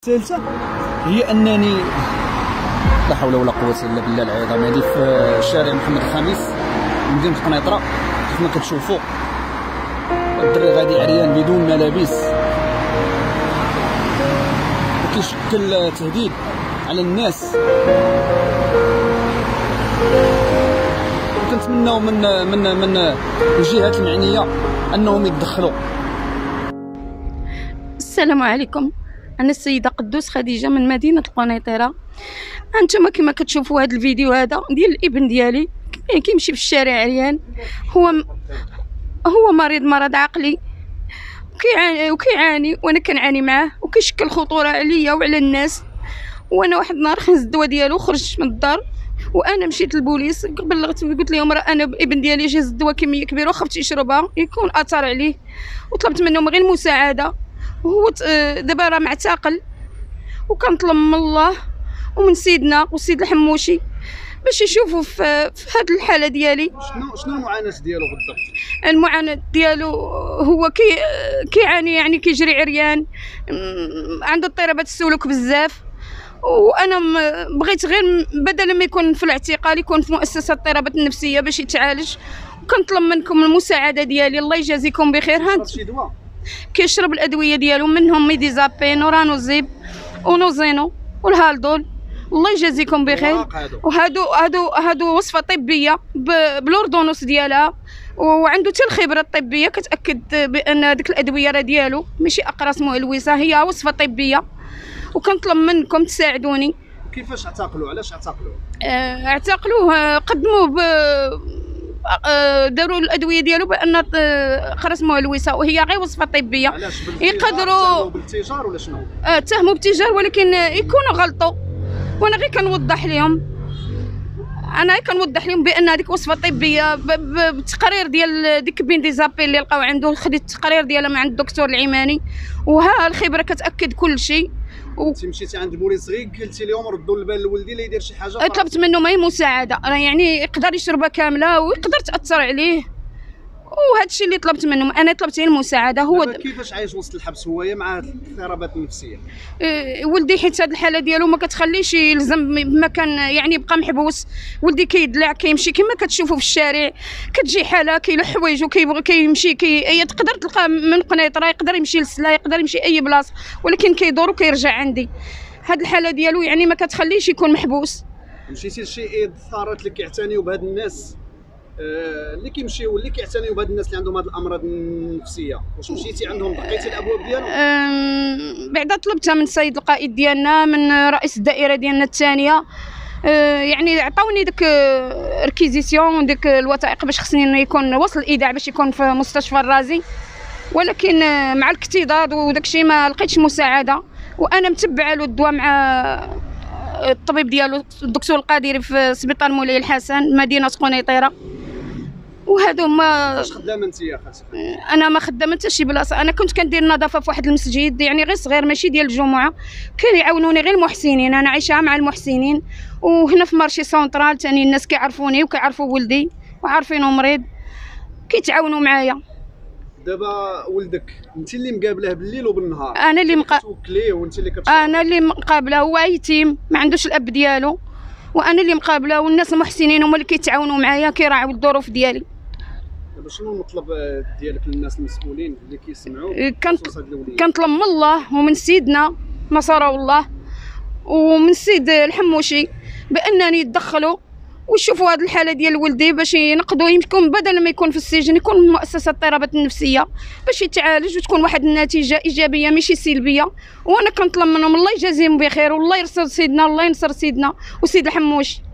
الثالثه هي انني لا حول ولا قوه الا بالله العظيم. هذه في شارع محمد الخامس مدينه قنيطره كيف ما كتشوفوا الدري غادي عريان بدون ملابس وكيشكل تهديد على الناس. كنتمناو من الجهات المعنيه انهم يتدخلوا. السلام عليكم، انا السيده قدوس خديجه من مدينه القنيطره. انتم كما كتشوفوا هذا الفيديو هذا ديال الابن ديالي كيمشي في الشارع عريان. هو مرض عقلي وكيعاني وانا كنعاني معاه وكيشكل خطوره عليا وعلى الناس. وانا واحد النهار خنز الدواء ديالو خرجت من الدار وانا مشيت للبوليس بلغت قلت لهم راه انا ابن ديالي جاز الدواء كميه كبيره وخفت يشربها يكون اثر عليه، وطلبت منهم غير المساعده. وهو دابا راه معتقل وكنطلب من الله ومن سيدنا والسيد الحموشي باش يشوفوا في هذه الحاله ديالي. شنو المعاناه ديالو بالضبط؟ المعاناه ديالو هو كيعاني يعني كيجري عريان، عنده اضطرابات السلوك بزاف. وانا بغيت غير بدل ما يكون في الاعتقال يكون في مؤسسه الاضطرابات النفسيه باش يتعالج. وكنطلب منكم المساعده ديالي. الله يجازيكم بخير. كيشرب الادويه ديالو منهم ميديزابين ورانوزيب ونوزينو والهالدول. الله يجازيكم بخير. وهادو وصفه طبيه بالاردونوس ديالها، وعنده حتى الخبره الطبيه كتاكد بان ديك الادويه راه ديالو ماشي اقراص مهلوسه، هي وصفه طبيه. وكنطلب منكم تساعدوني. كيفاش اعتقلوا؟ علاش اعتقلوه؟ اعتقلوه قدموه داروا الادويه ديالو بان اقراص مهلوسه وهي غير وصفه طبيه. يقدروا بالتجار ولا شنو؟ اتهموا بالتجار ولكن يكونوا غلطوا. وانا غير كنوضح لهم بان هذيك وصفه طبيه بالتقرير ديال ديك بنديزابين اللي لقاو عنده. خديت التقرير ديالها من عند الدكتور العيماني وها الخبره كتاكد كل شيء. انت مشيتي عند البوليس غير قلتي لهم ردوا البال لولدي لا يدير شي حاجه؟ طلبت منهم اي مساعده، راه يعني يقدر يشربها كامله ويقدر تاثر عليه، وهذا الشيء اللي طلبت منهم. انا طلبت غير المساعده. هو كيفاش عايش وسط الحبس هو مع الاضطرابات النفسيه؟ ولدي حيت هذه الحاله ديالو ما كتخليش يلزم بمكان، يعني يبقى محبوس. ولدي كيدلع كيمشي كما كتشوفوا في الشارع، كتجي حاله كيلح حوايجو كيبغي كيمشي تقدر تلقاه من قنيطره، يقدر يمشي للسلا، يقدر يمشي اي بلاصه، ولكن كيدور وكيرجع عندي. هذه الحاله ديالو يعني ما كتخليش يكون محبوس. مشيتي لشي الثارات اللي كيعتنيوا بهاد الناس اللي كيمشيو واللي كيعتنيوا بهاد الناس اللي عندهم هاد الامراض النفسيه؟ واش مشيتي عندهم دقيتي الابواب ديالهم؟ بعدا طلبتها من السيد القائد ديالنا، من رئيس الدائره ديالنا الثانيه. يعني عطاوني ديك ركيزيسيون ديك الوثائق باش خصني يكون وصل الايداع باش يكون في مستشفى الرازي، ولكن مع الاكتظاظ وداكشي ما لقيتش مساعده. وانا متبعه له الدواء مع الطبيب ديالو الدكتور القادري في سبيطار مولاي الحسن مدينه قنيطره. وهادو هما. واش خدامه انت يا خالتي؟ انا ما خدامه حتى شي بلاصه. انا كنت كندير النظافه في واحد المسجد يعني غير صغير ماشي ديال الجمعه، كانوا يعاونوني غير المحسنين. انا عايشه مع المحسنين. وهنا في مارشي سونطرال ثاني الناس كيعرفوني وكيعرفوا ولدي وعارفينه مريض كيتعاونوا معايا. دابا ولدك انت اللي مقابله بالليل وبالنهار؟ انا اللي توكليه وانت اللي انا اللي مقابله. هو يتيم ما عندوش الاب ديالو وانا اللي مقابله، والناس المحسنين هما اللي كيتعاونوا معايا كيراعيو الظروف ديالي. دابا شنو المطلب ديالك للناس المسؤولين اللي كيسمعوا؟ كنطلب من الله ومن سيدنا نصره الله ومن السيد الحموشي بانني يتدخلوا ويشوفوا هذه الحاله ديال ولدي باش ينقذوه. يمكن بدل ما يكون في السجن يكون في مؤسسه الاضطرابات النفسيه باش يتعالج وتكون واحد النتيجه ايجابيه ماشي سلبيه. وانا كنطلب منهم الله يجازيهم بخير والله يرسل سيدنا، الله ينصر سيدنا وسيد الحموشي.